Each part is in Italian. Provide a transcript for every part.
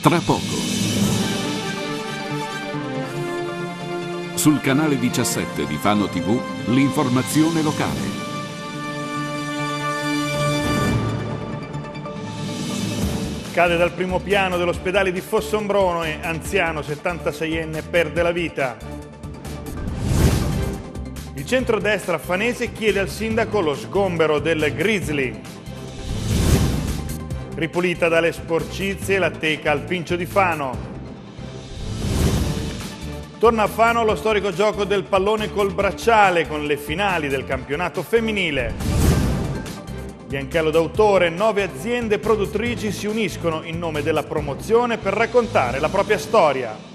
tra poco. Sul canale 17 di Fano TV, l'informazione locale. Cade dal primo piano dell'ospedale di Fossombrone e anziano 76enne perde la vita. Il centrodestra fanese chiede al sindaco lo sgombero del Grizzly. Ripulita dalle sporcizie la teca al Pincio di Fano. Torna a Fano lo storico gioco del pallone col bracciale con le finali del campionato femminile. Bianchello d'autore, 9 aziende produttrici si uniscono in nome della promozione per raccontare la propria storia.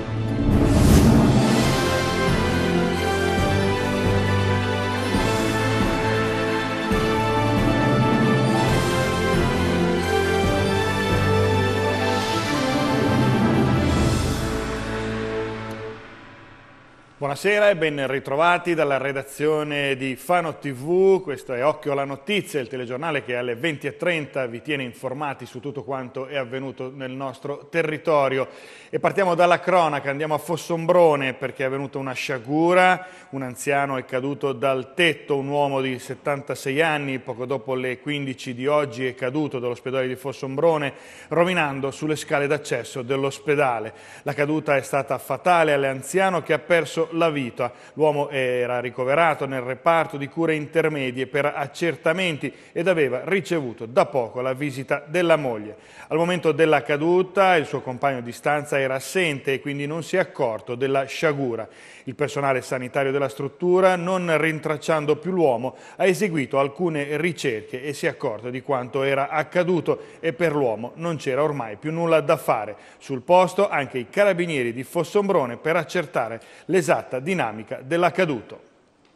Buonasera e ben ritrovati dalla redazione di Fano TV, questo è Occhio alla Notizia, il telegiornale che alle 20:30 vi tiene informati su tutto quanto è avvenuto nel nostro territorio. E partiamo dalla cronaca, andiamo a Fossombrone perché è avvenuta una sciagura, un anziano è caduto dal tetto, un uomo di 76 anni, poco dopo le 15 di oggi è caduto dall'ospedale di Fossombrone, rovinando sulle scale d'accesso dell'ospedale. La caduta è stata fatale all'anziano che ha perso la vita. L'uomo era ricoverato nel reparto di cure intermedie per accertamenti ed aveva ricevuto da poco la visita della moglie. Al momento della caduta il suo compagno di stanza era assente e quindi non si è accorto della sciagura. Il personale sanitario della struttura, non rintracciando più l'uomo, ha eseguito alcune ricerche e si è accorto di quanto era accaduto e per l'uomo non c'era ormai più nulla da fare. Sul posto anche i carabinieri di Fossombrone per accertare l'esatta dinamica dell'accaduto.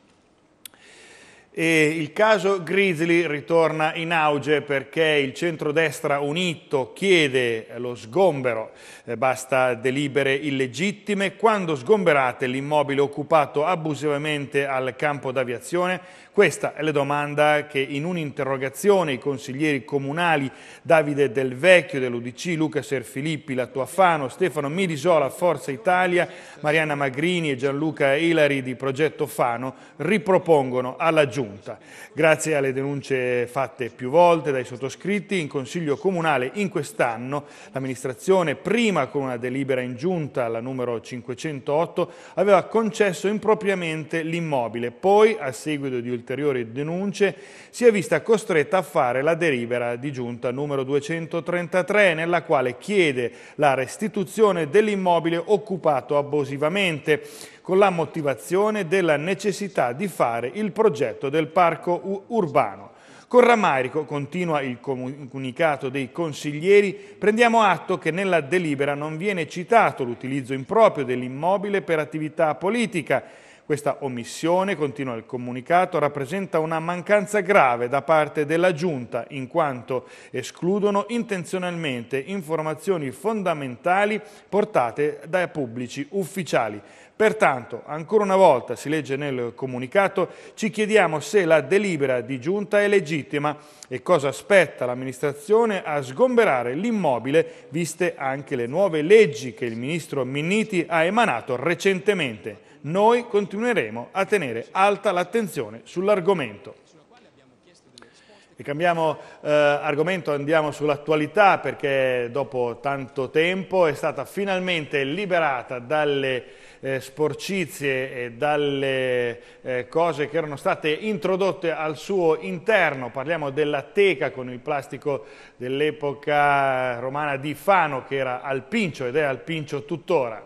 E il caso Grizzly ritorna in auge perché il centrodestra unito chiede lo sgombero, basta delibere illegittime. Quando sgomberate l'immobile occupato abusivamente al campo d'aviazione? Questa è la domanda che in un'interrogazione i consiglieri comunali Davide Del Vecchio dell'UDC, Luca Serfilippi, Lattuafano, Stefano Mirisola, Forza Italia, Mariana Magrini e Gianluca Ilari di Progetto Fano ripropongono alla Giunta. Grazie alle denunce fatte più volte dai sottoscritti in Consiglio Comunale in quest'anno, l'amministrazione, prima con una delibera in Giunta, la numero 508, aveva concesso impropriamente l'immobile, poi a seguito di ulteriori denunce si è vista costretta a fare la delibera di Giunta numero 233, nella quale chiede la restituzione dell'immobile occupato abusivamente, con la motivazione della necessità di fare il progetto del parco urbano. Con rammarico, continua il comunicato dei consiglieri, prendiamo atto che nella delibera non viene citato l'utilizzo improprio dell'immobile per attività politica. Questa omissione, continua il comunicato, rappresenta una mancanza grave da parte della Giunta, in quanto escludono intenzionalmente informazioni fondamentali portate dai pubblici ufficiali. Pertanto, ancora una volta, si legge nel comunicato, ci chiediamo se la delibera di Giunta è legittima e cosa aspetta l'amministrazione a sgomberare l'immobile, viste anche le nuove leggi che il ministro Minniti ha emanato recentemente. Noi continueremo a tenere alta l'attenzione sull'argomento. E cambiamo argomento, andiamo sull'attualità perché dopo tanto tempo è stata finalmente liberata dalle sporcizie e dalle cose che erano state introdotte al suo interno. Parliamo della teca con il plastico dell'epoca romana di Fano che era al Pincio ed è al Pincio tuttora.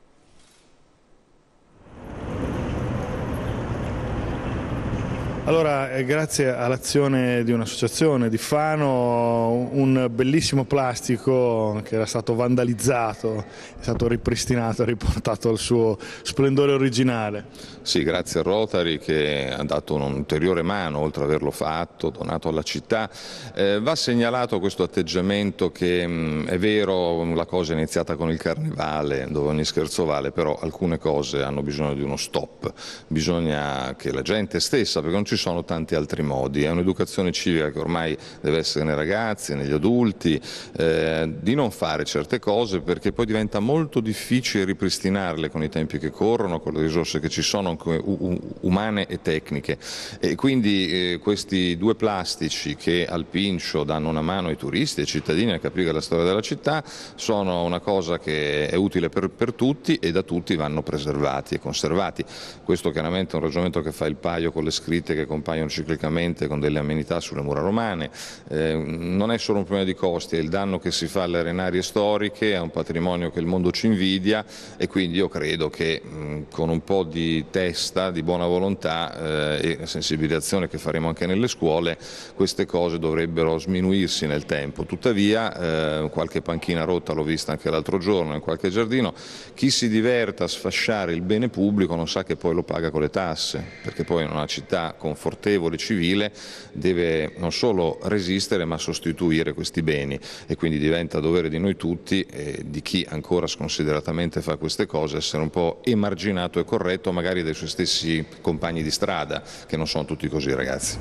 Allora, grazie all'azione di un'associazione di Fano, un bellissimo plastico che era stato vandalizzato, è stato ripristinato, riportato al suo splendore originale. Sì, grazie a Rotary che ha dato un'ulteriore mano, oltre ad averlo fatto, donato alla città. Va segnalato questo atteggiamento che è vero, la cosa è iniziata con il Carnevale, dove ogni scherzo vale, però alcune cose hanno bisogno di uno stop, bisogna che la gente stessa, perché non ci ci sono tanti altri modi. È un'educazione civica che ormai deve essere nei ragazzi, negli adulti, di non fare certe cose perché poi diventa molto difficile ripristinarle con i tempi che corrono, con le risorse che ci sono, anche umane e tecniche. E quindi questi due plastici che al Pincio danno una mano ai turisti e ai cittadini a capire la storia della città sono una cosa che è utile per tutti e da tutti vanno preservati e conservati. Questo chiaramente è un ragionamento che fa il paio con le scritte che compaiono ciclicamente con delle amenità sulle mura romane. Non è solo un problema di costi, è il danno che si fa alle arenarie storiche, è un patrimonio che il mondo ci invidia e quindi io credo che con un po' di testa, di buona volontà e sensibilizzazione che faremo anche nelle scuole, queste cose dovrebbero sminuirsi nel tempo. Tuttavia qualche panchina rotta l'ho vista anche l'altro giorno in qualche giardino, chi si diverta a sfasciare il bene pubblico non sa che poi lo paga con le tasse, perché poi in una città confortevole, civile, deve non solo resistere ma sostituire questi beni e quindi diventa dovere di noi tutti e di chi ancora sconsideratamente fa queste cose essere un po' emarginato e corretto magari dai suoi stessi compagni di strada, che non sono tutti così, ragazzi.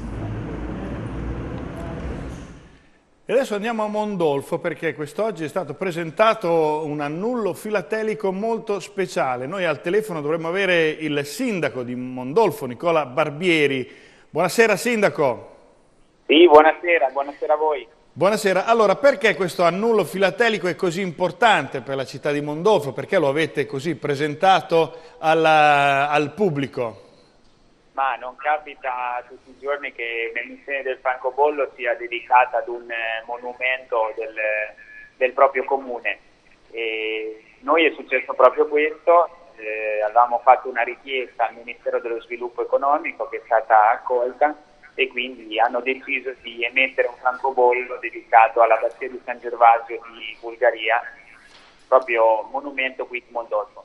E adesso andiamo a Mondolfo perché quest'oggi è stato presentato un annullo filatelico molto speciale. Noi al telefono dovremmo avere il sindaco di Mondolfo, Nicola Barbieri. Buonasera sindaco. Sì, buonasera a voi. Buonasera, allora perché questo annullo filatelico è così importante per la città di Mondolfo? Perché lo avete così presentato al pubblico? Ma non capita tutti i giorni che un'emissione del francobollo sia dedicata ad un monumento del proprio comune. E noi è successo proprio questo, avevamo fatto una richiesta al Ministero dello Sviluppo Economico che è stata accolta e quindi hanno deciso di emettere un francobollo dedicato all'abbazia di San Gervasio di Bulgaria, proprio monumento qui in Mondolfo.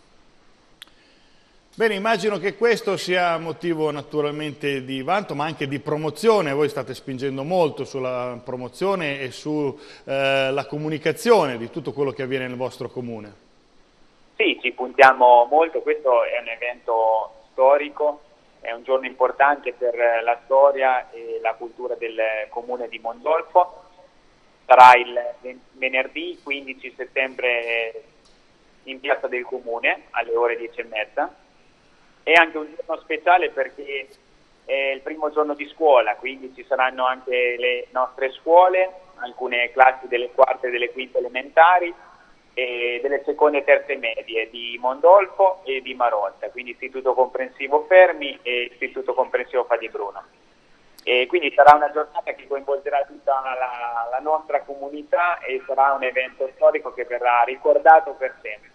Bene, immagino che questo sia motivo naturalmente di vanto, ma anche di promozione. Voi state spingendo molto sulla promozione e sulla comunicazione di tutto quello che avviene nel vostro comune. Sì, ci puntiamo molto. Questo è un evento storico, è un giorno importante per la storia e la cultura del comune di Mondolfo. Sarà il venerdì 15 settembre in piazza del comune alle ore 10:30. È anche un giorno speciale perché è il primo giorno di scuola, quindi ci saranno anche le nostre scuole, alcune classi delle quarte e delle quinte elementari e delle seconde e terze medie di Mondolfo e di Marotta, quindi Istituto Comprensivo Fermi e Istituto Comprensivo Fadi Bruno. E quindi sarà una giornata che coinvolgerà tutta la nostra comunità e sarà un evento storico che verrà ricordato per sempre.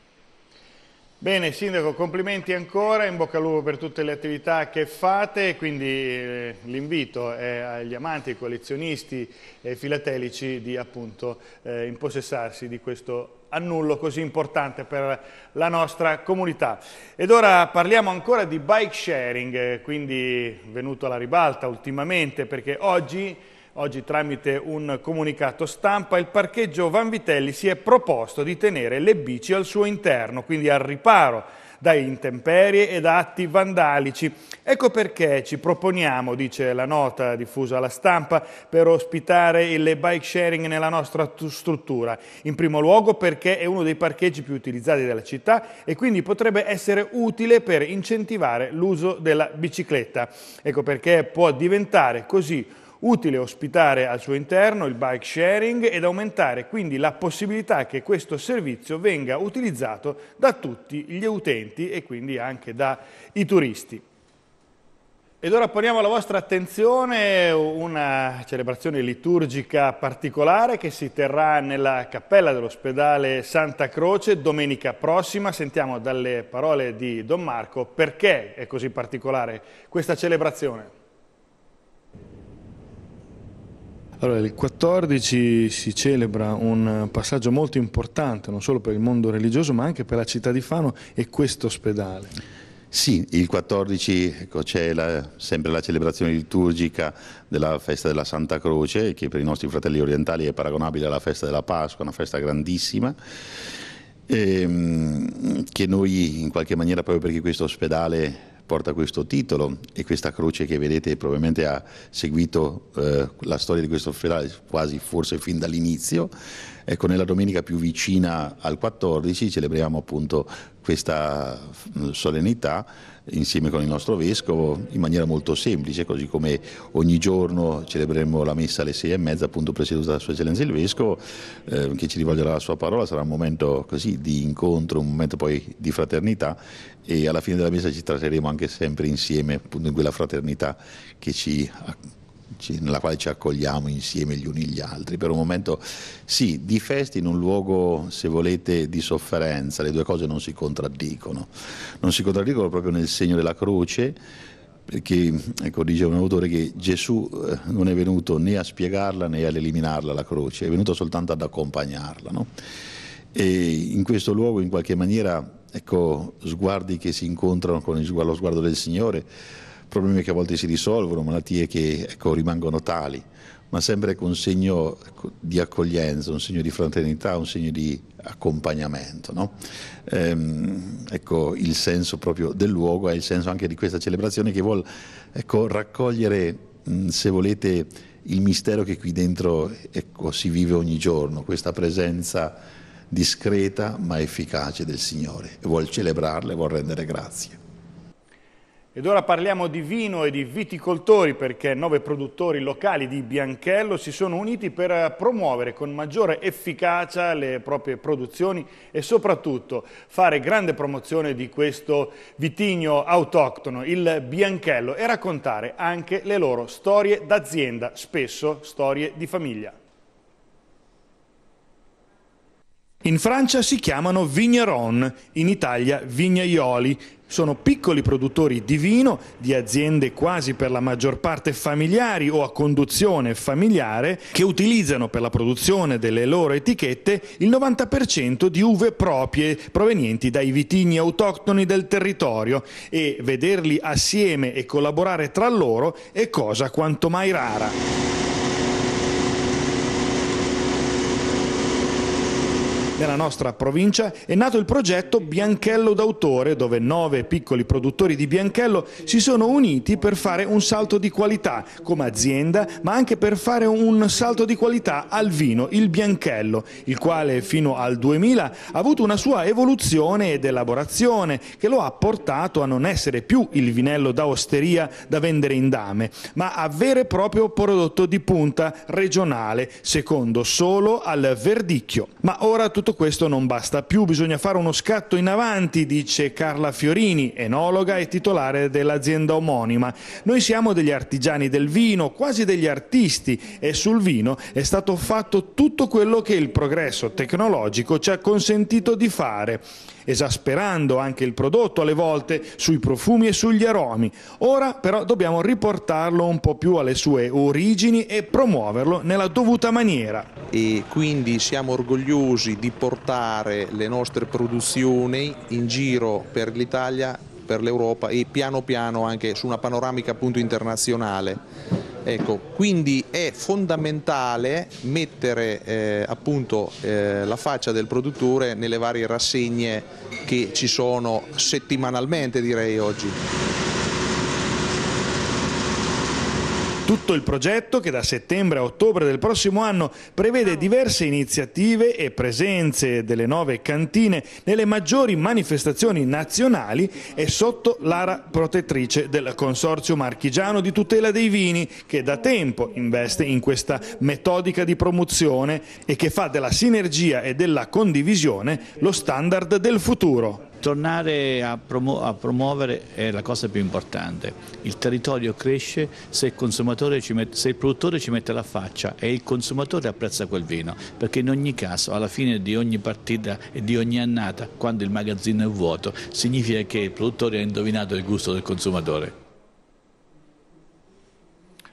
Bene, Sindaco, complimenti ancora, in bocca al lupo per tutte le attività che fate, quindi l'invito è agli amanti, ai collezionisti e ai filatelici di appunto impossessarsi di questo annullo così importante per la nostra comunità. Ed ora parliamo ancora di bike sharing, quindi venuto alla ribalta ultimamente perché oggi tramite un comunicato stampa il parcheggio Vanvitelli si è proposto di tenere le bici al suo interno, quindi al riparo da intemperie e da atti vandalici. Ecco perché ci proponiamo, dice la nota diffusa alla stampa, per ospitare il bike sharing nella nostra struttura. In primo luogo perché è uno dei parcheggi più utilizzati della città e quindi potrebbe essere utile per incentivare l'uso della bicicletta. Ecco perché può diventare così utile ospitare al suo interno il bike sharing ed aumentare quindi la possibilità che questo servizio venga utilizzato da tutti gli utenti e quindi anche dai turisti. Ed ora poniamo alla vostra attenzione una celebrazione liturgica particolare che si terrà nella cappella dell'ospedale Santa Croce domenica prossima. Sentiamo dalle parole di Don Marco perché è così particolare questa celebrazione. Allora, il 14 si celebra un passaggio molto importante, non solo per il mondo religioso, ma anche per la città di Fano e questo ospedale. Sì, il 14 c'è sempre la celebrazione liturgica della festa della Santa Croce, che per i nostri fratelli orientali è paragonabile alla festa della Pasqua, una festa grandissima, che noi in qualche maniera, proprio perché questo ospedale porta questo titolo, e questa croce che vedete probabilmente ha seguito la storia di questo ospedale quasi forse fin dall'inizio. Ecco, nella domenica più vicina al 14 celebriamo appunto questa solennità insieme con il nostro vescovo in maniera molto semplice, così come ogni giorno celebreremo la messa alle 6:30, appunto presieduta da Sua Eccellenza il Vescovo, che ci rivolgerà la sua parola. Sarà un momento così di incontro, un momento poi di fraternità, e alla fine della messa ci tratteremo anche sempre insieme, appunto in quella fraternità nella quale ci accogliamo insieme gli uni gli altri, per un momento sì, di festa in un luogo, se volete, di sofferenza. Le due cose non si contraddicono proprio nel segno della croce, perché ecco, dice un autore che Gesù non è venuto né a spiegarla né ad eliminarla la croce, è venuto soltanto ad accompagnarla, no? E in questo luogo in qualche maniera, ecco, sguardi che si incontrano con lo sguardo del Signore, problemi che a volte si risolvono, malattie che, ecco, rimangono tali, ma sempre con un segno, ecco, di accoglienza, un segno di fraternità, un segno di accompagnamento, no? Ecco, il senso proprio del luogo è il senso anche di questa celebrazione, che vuol, ecco, raccogliere, se volete, il mistero che qui dentro, ecco, si vive ogni giorno, questa presenza discreta ma efficace del Signore, e vuol celebrarla e vuol rendere grazie. Ed ora parliamo di vino e di viticoltori, perché 9 produttori locali di Bianchello si sono uniti per promuovere con maggiore efficacia le proprie produzioni e soprattutto fare grande promozione di questo vitigno autoctono, il Bianchello, e raccontare anche le loro storie d'azienda, spesso storie di famiglia. In Francia si chiamano vigneron, in Italia vignaioli. Sono piccoli produttori di vino, di aziende quasi per la maggior parte familiari o a conduzione familiare, che utilizzano per la produzione delle loro etichette il 90% di uve proprie provenienti dai vitigni autoctoni del territorio, e vederli assieme e collaborare tra loro è cosa quanto mai rara. Nella nostra provincia è nato il progetto Bianchello d'autore, dove 9 piccoli produttori di Bianchello si sono uniti per fare un salto di qualità come azienda, ma anche per fare un salto di qualità al vino, il Bianchello, il quale fino al 2000 ha avuto una sua evoluzione ed elaborazione che lo ha portato a non essere più il vinello da osteria da vendere in dame, ma a vero e proprio prodotto di punta regionale, secondo solo al Verdicchio. Ma ora tutto questo non basta più, bisogna fare uno scatto in avanti, dice Carla Fiorini, enologa e titolare dell'azienda omonima. Noi siamo degli artigiani del vino, quasi degli artisti, e sul vino è stato fatto tutto quello che il progresso tecnologico ci ha consentito di fare, esasperando anche il prodotto alle volte sui profumi e sugli aromi. Ora però dobbiamo riportarlo un po' più alle sue origini e promuoverlo nella dovuta maniera. E quindi siamo orgogliosi di portare le nostre produzioni in giro per l'Italia, per l'Europa e piano piano anche su una panoramica appunto internazionale. Ecco, quindi è fondamentale mettere appunto la faccia del produttore nelle varie rassegne che ci sono settimanalmente, direi oggi. Tutto il progetto, che da settembre a ottobre del prossimo anno prevede diverse iniziative e presenze delle 9 cantine nelle maggiori manifestazioni nazionali, è sotto l'ara protettrice del Consorzio Marchigiano di tutela dei vini, che da tempo investe in questa metodica di promozione e che fa della sinergia e della condivisione lo standard del futuro. Tornare a promuovere è la cosa più importante. Il territorio cresce se il produttore ci mette la faccia e il consumatore apprezza quel vino, perché in ogni caso, alla fine di ogni partita e di ogni annata, quando il magazzino è vuoto, significa che il produttore ha indovinato il gusto del consumatore.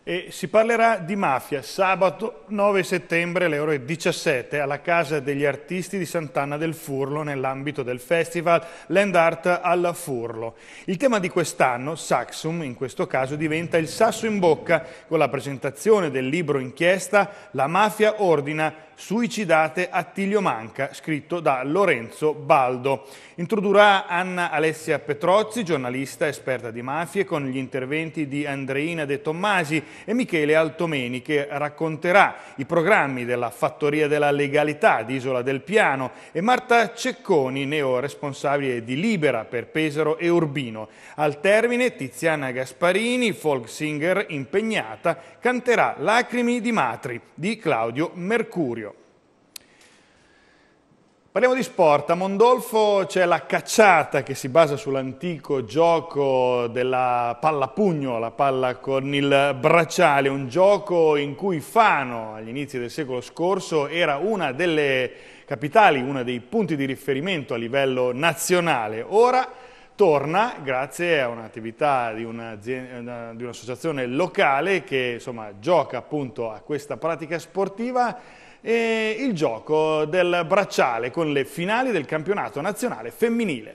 E si parlerà di mafia sabato 9 settembre alle ore 17 alla Casa degli Artisti di Sant'Anna del Furlo nell'ambito del festival Land Art al Furlo. Il tema di quest'anno, Saxum, in questo caso diventa il sasso in bocca con la presentazione del libro inchiesta La mafia ordina, suicidate Attilio Manca, scritto da Lorenzo Baldo. Introdurrà Anna Alessia Petrozzi, giornalista esperta di mafie, con gli interventi di Andreina De Tommasi e Michele Altomeni, che racconterà i programmi della Fattoria della Legalità di Isola del Piano, e Marta Cecconi, neo responsabile di Libera per Pesaro e Urbino. Al termine Tiziana Gasparini, folk singer impegnata, canterà Lacrimi di Matri di Claudio Mercurio. Parliamo di sport. A Mondolfo c'è la cacciata che si basa sull'antico gioco della palla pugno, la palla con il bracciale, un gioco in cui Fano agli inizi del secolo scorso era una delle capitali, uno dei punti di riferimento a livello nazionale. Ora torna grazie a un'attività di un'associazione locale che insomma gioca appunto a questa pratica sportiva, e il gioco del bracciale con le finali del campionato nazionale femminile.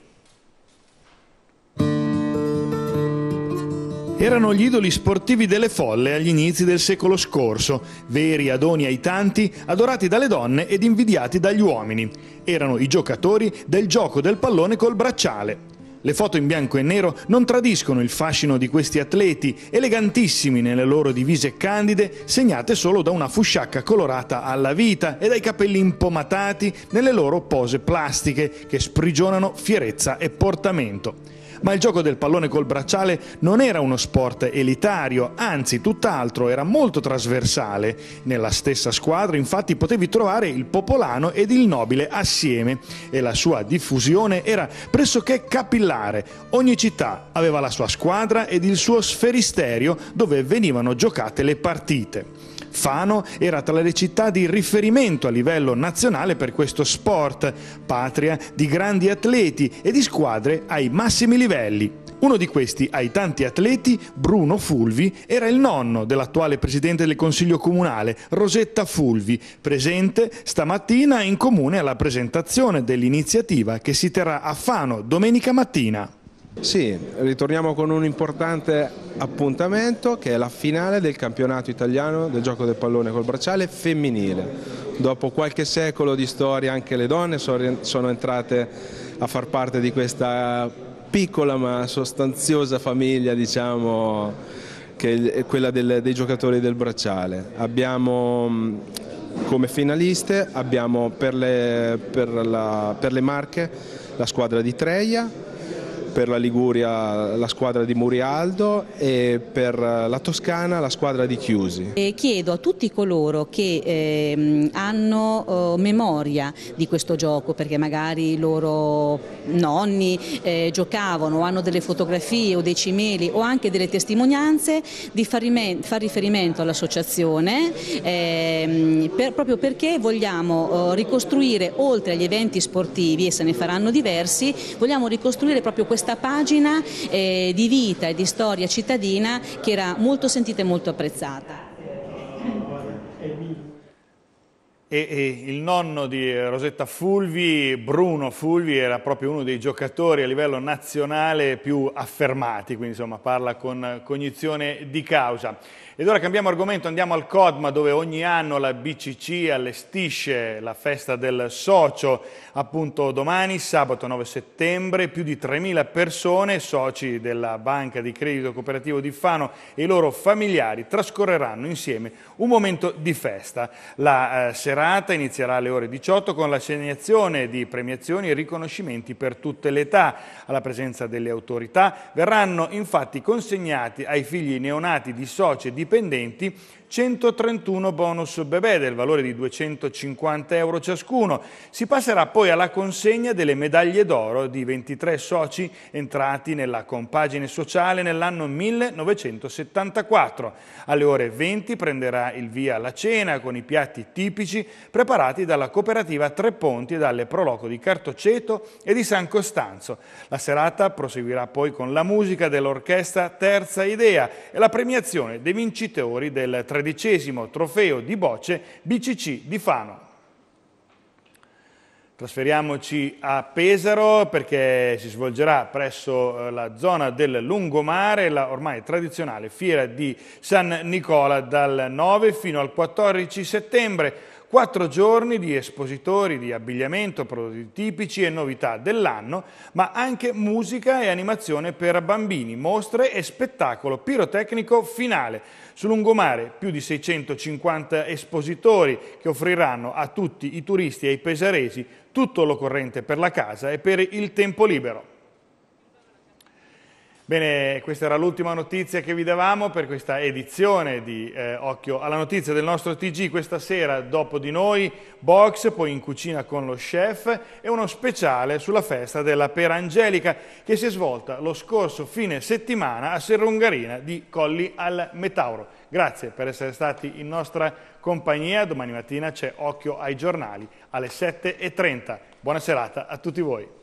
Erano gli idoli sportivi delle folle agli inizi del secolo scorso, veri adoni ai tanti, adorati dalle donne ed invidiati dagli uomini. Erano i giocatori del gioco del pallone col bracciale. Le foto in bianco e nero non tradiscono il fascino di questi atleti, elegantissimi nelle loro divise candide, segnate solo da una fusciacca colorata alla vita e dai capelli impomatati nelle loro pose plastiche che sprigionano fierezza e portamento. Ma il gioco del pallone col bracciale non era uno sport elitario, anzi tutt'altro, era molto trasversale. Nella stessa squadra infatti potevi trovare il popolano ed il nobile assieme e la sua diffusione era pressoché capillare. Ogni città aveva la sua squadra ed il suo sferisterio dove venivano giocate le partite. Fano era tra le città di riferimento a livello nazionale per questo sport, patria di grandi atleti e di squadre ai massimi livelli. Uno di questi, ai tanti atleti, Bruno Fulvi, era il nonno dell'attuale presidente del Consiglio Comunale, Rosetta Fulvi, presente stamattina in comune alla presentazione dell'iniziativa che si terrà a Fano domenica mattina. Sì, ritorniamo con un importante appuntamento che è la finale del campionato italiano del gioco del pallone col bracciale femminile. Dopo qualche secolo di storia anche le donne sono entrate a far parte di questa piccola ma sostanziosa famiglia, diciamo, che è quella dei giocatori del bracciale. Abbiamo come finaliste abbiamo per le Marche la squadra di Treia, per la Liguria la squadra di Murialdo e per la Toscana la squadra di Chiusi. E chiedo a tutti coloro che hanno memoria di questo gioco, perché magari i loro nonni giocavano, o hanno delle fotografie o dei cimeli o anche delle testimonianze, di far riferimento all'associazione proprio perché vogliamo ricostruire, oltre agli eventi sportivi, e se ne faranno diversi, vogliamo ricostruire proprio questa pagina di vita e di storia cittadina che era molto sentita e molto apprezzata. E il nonno di Rosetta Fulvi, Bruno Fulvi, era proprio uno dei giocatori a livello nazionale più affermati, quindi insomma parla con cognizione di causa. Ed ora cambiamo argomento, andiamo al Codma, dove ogni anno la BCC allestisce la festa del socio, appunto domani, sabato 9 settembre, più di 3.000 persone, soci della Banca di Credito Cooperativo di Fano e i loro familiari trascorreranno insieme un momento di festa. La serata inizierà alle ore 18 con l'assegnazione di premiazioni e riconoscimenti per tutte le età. Alla presenza delle autorità verranno infatti consegnati ai figli neonati di soci e dipendenti 131 bonus bebè del valore di 250 euro ciascuno. Si passerà poi alla consegna delle medaglie d'oro di 23 soci entrati nella compagine sociale nell'anno 1974. Alle ore 20 prenderà il via la cena con i piatti tipici preparati dalla cooperativa Tre Ponti e dalle Proloco di Cartoceto e di San Costanzo. La serata proseguirà poi con la musica dell'orchestra Terza Idea e la premiazione dei vincitori vincitori del 13° trofeo di bocce BCC di Fano. Trasferiamoci a Pesaro perché si svolgerà presso la zona del lungomare la ormai tradizionale fiera di San Nicola dal 9 fino al 14 settembre. 4 giorni di espositori di abbigliamento, prodotti tipici e novità dell'anno, ma anche musica e animazione per bambini, mostre e spettacolo pirotecnico finale. Sul lungomare più di 650 espositori che offriranno a tutti i turisti e i pesaresi tutto l'occorrente per la casa e per il tempo libero. Bene, questa era l'ultima notizia che vi davamo per questa edizione di Occhio alla Notizia del nostro TG. Questa sera, dopo di noi, box, poi in cucina con lo chef e uno speciale sulla festa della Pera Angelica che si è svolta lo scorso fine settimana a Serrungarina di Colli al Metauro. Grazie per essere stati in nostra compagnia. Domani mattina c'è Occhio ai giornali alle 7:30. Buona serata a tutti voi.